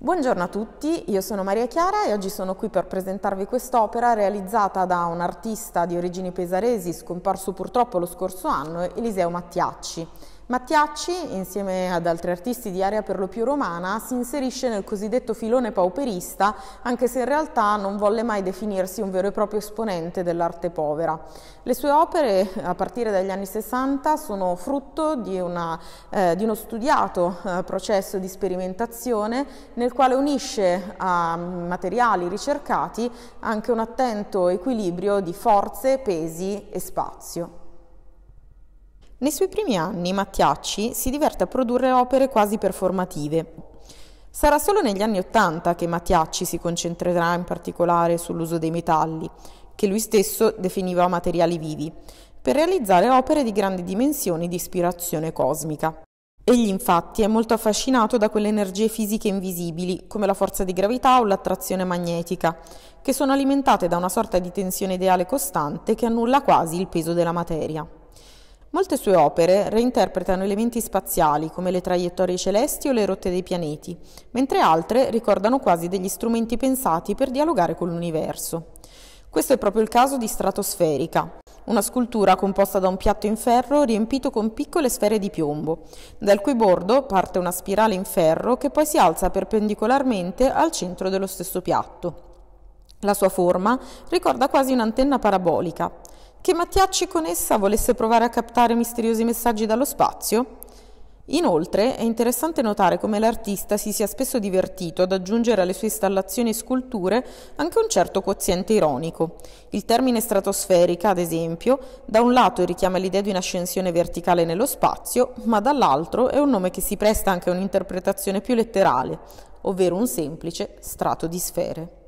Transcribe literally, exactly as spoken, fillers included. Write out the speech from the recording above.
Buongiorno a tutti, io sono Maria Chiara e oggi sono qui per presentarvi quest'opera realizzata da un artista di origini pesaresi scomparso purtroppo lo scorso anno, Eliseo Mattiacci. Mattiacci, insieme ad altri artisti di area per lo più romana, si inserisce nel cosiddetto filone pauperista, anche se in realtà non volle mai definirsi un vero e proprio esponente dell'arte povera. Le sue opere, a partire dagli anni sessanta, sono frutto di, una, eh, di uno studiato eh, processo di sperimentazione nel quale unisce a materiali ricercati anche un attento equilibrio di forze, pesi e spazio. Nei suoi primi anni Mattiacci si diverte a produrre opere quasi performative. Sarà solo negli anni Ottanta che Mattiacci si concentrerà in particolare sull'uso dei metalli, che lui stesso definiva materiali vivi, per realizzare opere di grandi dimensioni di ispirazione cosmica. Egli infatti è molto affascinato da quelle energie fisiche invisibili, come la forza di gravità o l'attrazione magnetica, che sono alimentate da una sorta di tensione ideale costante che annulla quasi il peso della materia. Molte sue opere reinterpretano elementi spaziali come le traiettorie celesti o le rotte dei pianeti, mentre altre ricordano quasi degli strumenti pensati per dialogare con l'universo. Questo è proprio il caso di Stratosferica, una scultura composta da un piatto in ferro riempito con piccole sfere di piombo, dal cui bordo parte una spirale in ferro che poi si alza perpendicolarmente al centro dello stesso piatto. La sua forma ricorda quasi un'antenna parabolica. Che Mattiacci con essa volesse provare a captare misteriosi messaggi dallo spazio? Inoltre è interessante notare come l'artista si sia spesso divertito ad aggiungere alle sue installazioni e sculture anche un certo quoziente ironico. Il termine stratosferica, ad esempio, da un lato richiama l'idea di un'ascensione verticale nello spazio, ma dall'altro è un nome che si presta anche a un'interpretazione più letterale, ovvero un semplice strato di sfere.